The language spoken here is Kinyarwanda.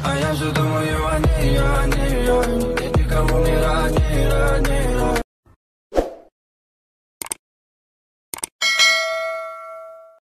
А я же думаю о ней, о ней, о ней. Нет никого не ранее, ранее.